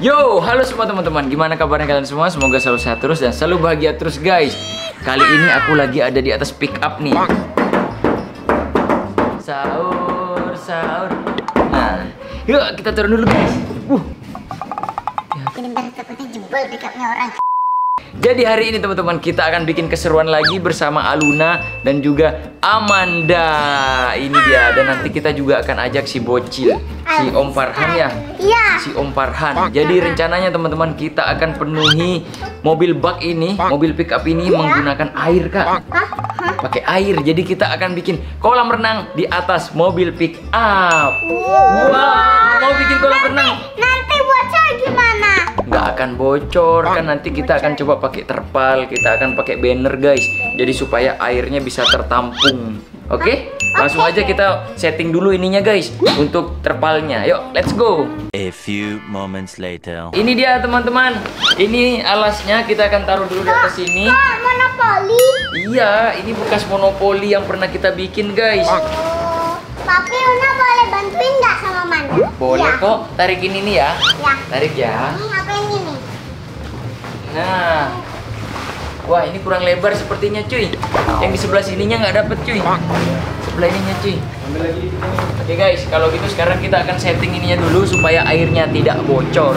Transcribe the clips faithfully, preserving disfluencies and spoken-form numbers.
Yo, halo semua teman-teman. Gimana kabarnya kalian semua? Semoga selalu sehat terus dan selalu bahagia terus, guys. Kali ini aku lagi ada di atas pick up nih. Sahur, sahur. Nah, yuk kita turun dulu, guys. Uh. Bentar, takutnya jebol pick upnya orang. Jadi hari ini teman-teman kita akan bikin keseruan lagi bersama Aluna dan juga Amanda. Ini dia. Dan nanti kita juga akan ajak si bocil, si Om Farhan ya. Iya. Si Om Farhan. Jadi rencananya teman-teman kita akan penuhi mobil bak ini, mobil pick up ini menggunakan air, Kak. Pakai air. Jadi kita akan bikin kolam renang di atas mobil pick up. Wow, mau bikin kolam renang? Nanti bocor gimana? Nggak akan bocor kan, nanti kita akan coba pakai terpal, kita akan pakai banner, guys. Jadi supaya airnya bisa tertampung. Oke? Langsung aja kita setting dulu ininya, guys, untuk terpalnya. Yuk, let's go. A few moments later. Ini dia teman-teman. Ini alasnya kita akan taruh dulu di atas sini. Kok monopoli? Iya, ini bekas monopoli yang pernah kita bikin, guys. Oh, tapi Una boleh bantuin nggak sama Manda? Boleh Ya. kok. Tarikin ini ya. Ya. Tarik ya. Ini apa yang ini? Nah. Wah, ini kurang lebar sepertinya, cuy. Yang di sebelah sininya nggak dapet, cuy. Sebelah ininya, cuy. Oke, guys, kalau gitu sekarang kita akan setting ininya dulu supaya airnya tidak bocor.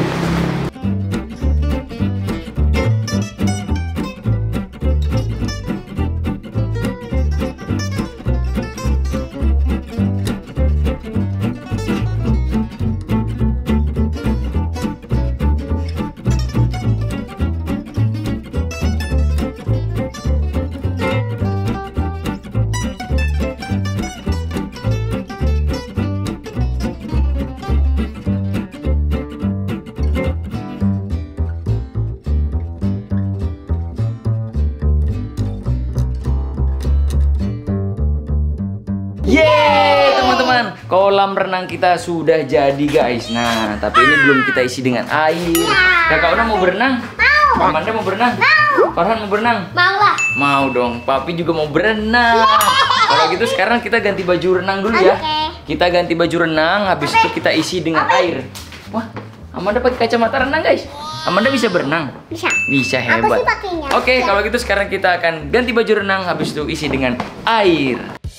Yeay, teman-teman, kolam renang kita sudah jadi, guys. Nah, tapi ini belum kita isi dengan air. Kakak Una mau berenang? Mau. Amanda mau berenang? Mau. Farhan mau berenang? Mau lah. Mau dong, Papi juga mau berenang. Kalau gitu sekarang kita ganti baju renang dulu ya. Oke. Kita ganti baju renang, habis itu kita isi dengan air. Wah, Amanda pakai kacamata renang, guys. Amanda bisa berenang? Bisa. Bisa, Aku hebat. sih pakainya. Oke, kalau gitu sekarang kita akan ganti baju renang, habis itu isi dengan air.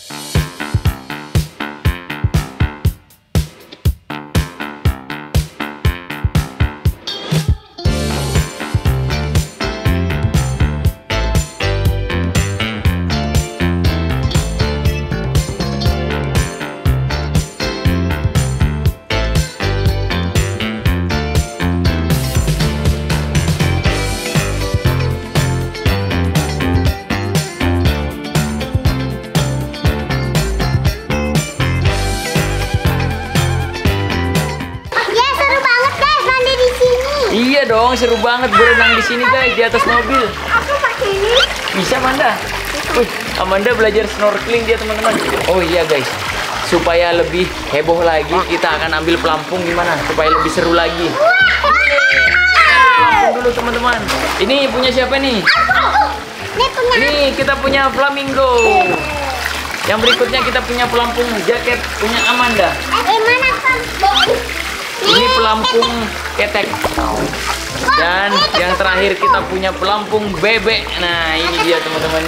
Iya dong, seru banget berenang di sini, guys, di atas mobil. Aku pakai ini. Bisa, Amanda? Wih, Amanda belajar snorkeling dia, teman-teman. Oh iya, guys. Supaya lebih heboh lagi, kita akan ambil pelampung gimana? Supaya lebih seru lagi. Pelampung dulu, teman-teman. Ini punya siapa nih? Ini punya. Ini kita punya flamingo. Yang berikutnya kita punya pelampung jaket punya Amanda. Eh, mana kan? Ini pelampung ketek. Dan yang terakhir kita punya pelampung bebek. Nah, ini dia, teman-teman.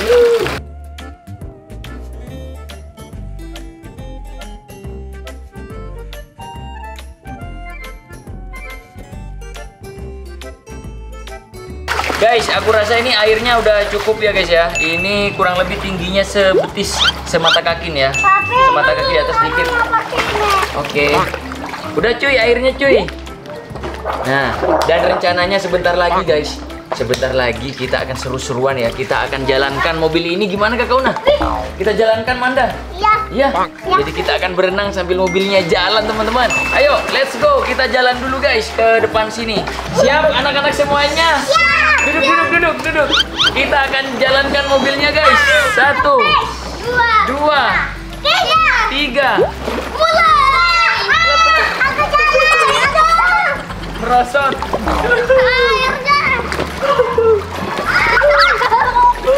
Guys, aku rasa ini airnya udah cukup ya, guys ya. Ini kurang lebih tingginya sebetis semata kaki nih ya. Semata kaki di atas dikit. Oke. Udah, cuy, airnya, cuy. Nah, dan rencananya sebentar lagi, guys. Sebentar lagi kita akan seru-seruan ya. Kita akan jalankan mobil ini. Gimana, Kakak Una? Kita jalankan, Manda? Iya. Iya. Jadi kita akan berenang sambil mobilnya jalan, teman-teman. Ayo, let's go. Kita jalan dulu, guys, ke depan sini. Siap, anak-anak semuanya? Siap. Duduk, duduk, duduk, duduk. Kita akan jalankan mobilnya, guys. Satu, Dua. dua, Tiga. tiga. Mulai. Aku jalan. Merosot.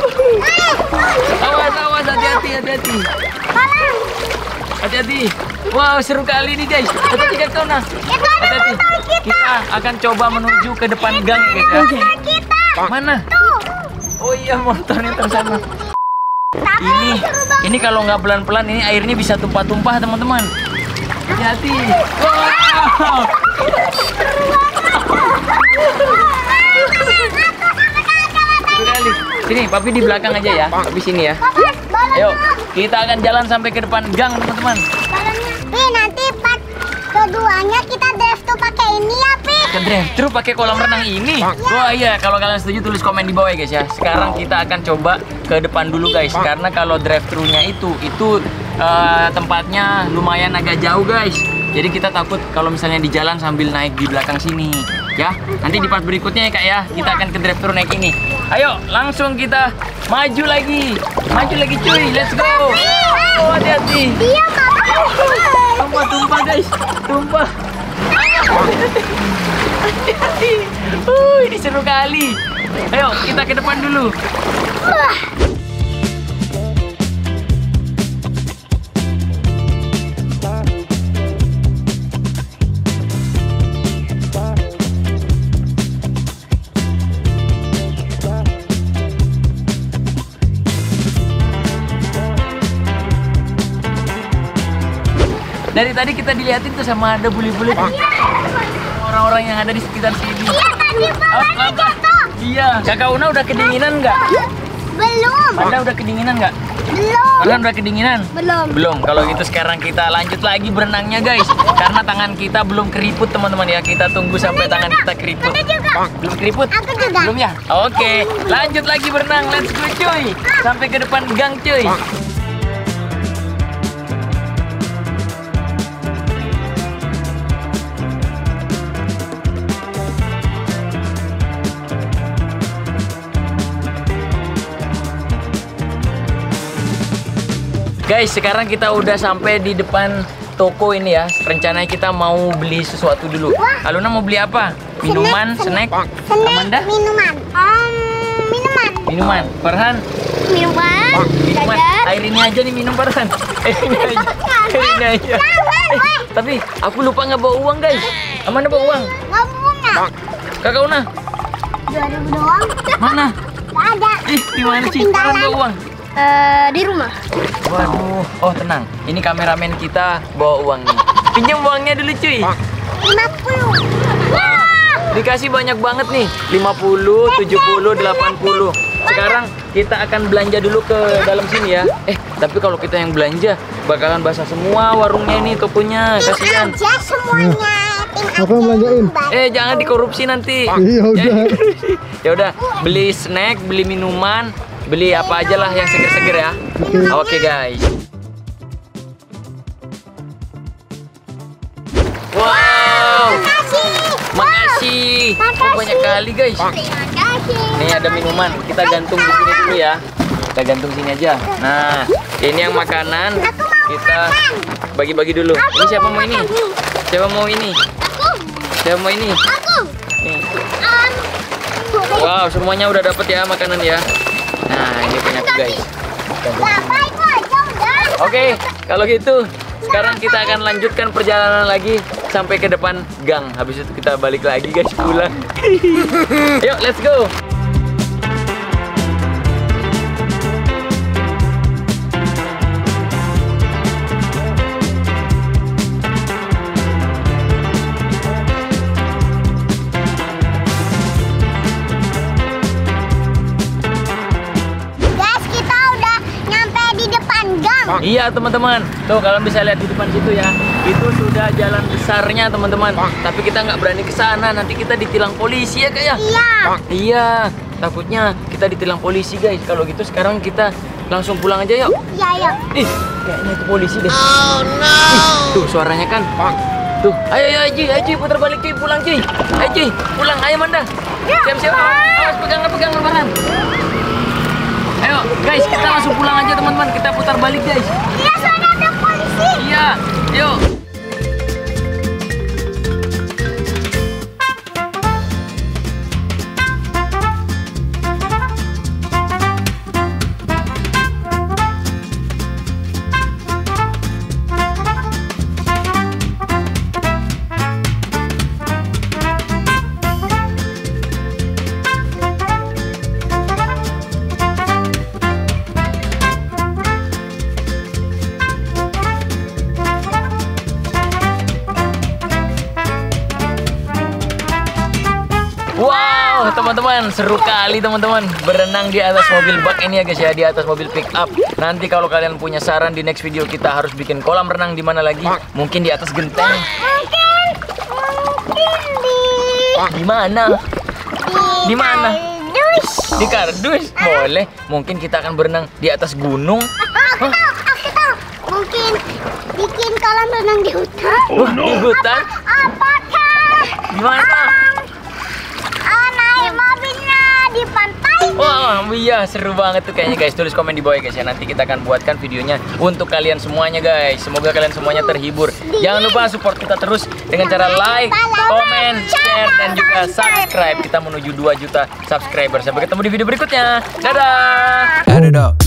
Awas, awas, hati-hati, hati-hati. Hati-hati. Wow, seru kali nih guys. Hati-hati kau nah. Hati-hati. Kita akan coba menuju ke depan gang guys ya. Kita. Mana? Tuh. Oh iya, motornya tersana. Ini, ini kalau nggak pelan-pelan ini airnya bisa tumpah-tumpah teman-teman. Hati-hati. Wow. Seru kali. Sini, papi di belakang aja ya. Papi sini ya. Ayo, kita akan jalan sampai ke depan gang teman-teman. Pi, nanti part keduanya kita drive tuh pakai ini ya, Pi. Ke drive thru pakai kolam renang ini. Wah iya, kalau kalian setuju tulis komen di bawah ya guys ya. Sekarang kita akan coba ke depan dulu guys, karena kalau drive thru-nya itu itu uh, tempatnya lumayan agak jauh guys. Jadi kita takut kalau misalnya di jalan sambil naik di belakang sini. Ya, nanti di part berikutnya ya kak ya, kita akan ke drive thru naik ini. Ayo, langsung kita maju lagi. Maju lagi cuy, let's go. Oh, hati-hati. Dia mau. Tumpah, tumpah guys, tumpah. Hati-hati. Uh, ini seru kali. Ayo, kita ke depan dulu. Dari tadi kita dilihatin tuh sama ada bule-bule orang-orang yang ada di sekitar sini. Iya, tadi balonnya jatuh. Iya. Kakak Una udah kedinginan nggak? Belum. Anda udah kedinginan nggak? Belum. Kalian udah kedinginan? Belum. Belum. Kalau gitu sekarang kita lanjut lagi berenangnya guys. Karena tangan kita belum keriput teman-teman ya. Kita tunggu sampai tangan kita keriput. Aku juga. Belum keriput? Aku juga. Belum ya? Oke. Lanjut lagi berenang. Let's go cuy. Sampai ke depan gang cuy. Guys, sekarang kita udah sampai di depan toko ini ya. Rencananya kita mau beli sesuatu dulu. Aluna mau beli apa? Minuman, snack, Amanda? Minuman. Um, minuman. Minuman. Farhan? Minuman. Minuman. Air ini aja nih minum Farhan. Air ini aja. Air ini aja. Eh, tapi aku lupa nggak bawa uang guys. Amanda bawa uang? Nggak punya. Kakak Una? Dua ribu doang. Mana? Nggak ada. Ih, di mana sih? Farhan bawa uang? Eh, di rumah. Waduh, oh tenang. Ini kameramen kita bawa uang nih. Pinjam uangnya dulu cuy. lima puluh. Wah. Dikasih banyak banget nih. lima puluh, tujuh puluh, delapan puluh. Sekarang kita akan belanja dulu ke dalam sini ya. Eh, tapi kalau kita yang belanja bakalan basah semua warungnya ini, tokonya. Kasihan. Aja semuanya. Apa yang belanjain? Eh, jangan dikorupsi nanti. Iya udah. Ya udah, beli snack, beli minuman, beli apa aja lah yang seger-seger ya. Oke guys. Wow. Makasih. Makasih. Oh, banyak kali guys. Terima kasih. Nih ada minuman. Kita gantung di sini dulu ya. Kita gantung sini aja. Nah, ini yang makanan. Kita bagi-bagi dulu. Ini siapa mau ini? Siapa mau ini? Aku. Siapa mau ini? Aku. Nih. Um. Wow, semuanya udah dapet ya makanan ya. Nah, ini punya aku guys. Berapa itu aja udah. Oke, kalau gitu sekarang kita akan lanjutkan perjalanan lagi sampai ke depan gang. Habis itu kita balik lagi guys pulang. Yuk, let's go. Guys, kita udah nyampe di depan gang. Iya teman-teman, tuh kalian bisa lihat di depan situ ya. Itu sudah jalan besarnya teman-teman. Tapi kita nggak berani ke sana, nanti kita ditilang polisi ya kayak. Iya. Iya, takutnya kita ditilang polisi guys. Kalau gitu sekarang kita langsung pulang aja yuk. Iya, iya. Ih, kayaknya itu polisi deh. Oh no. Ih, tuh suaranya kan. Tuh, ayo ayo Aji, Aji putar balik cuy, pulang cuy. Aji, pulang, ayo Manda. Siap-siap. Awas pegang pegang lebaran. Ayo guys, kita langsung pulang aja teman-teman. Kita putar balik guys. Iya, soalnya ada polisi. Iya, yuk. teman-teman, seru kali teman-teman berenang di atas mobil bak ini ya guys ya, di atas mobil pick up. Nanti kalau kalian punya saran di next video kita harus bikin kolam renang di mana lagi? Mungkin di atas genteng. Mungkin, mungkin di Di mana? Di mana? kardus. Di kardus? Boleh. Mungkin kita akan berenang di atas gunung. Aku tahu, aku tahu. Mungkin bikin kolam renang di hutan. Wah, di hutan? Apakah Di mana? ah, naik mobilnya di pantai? Wah, iya seru banget tuh kayaknya guys. Tulis komen di bawah ya guys ya. Nanti kita akan buatkan videonya untuk kalian semuanya guys. Semoga kalian semuanya terhibur. Jangan lupa support kita terus dengan cara like, komen, share, dan juga subscribe. Kita menuju dua juta subscriber. Sampai ketemu di video berikutnya. Dadah. Add it up.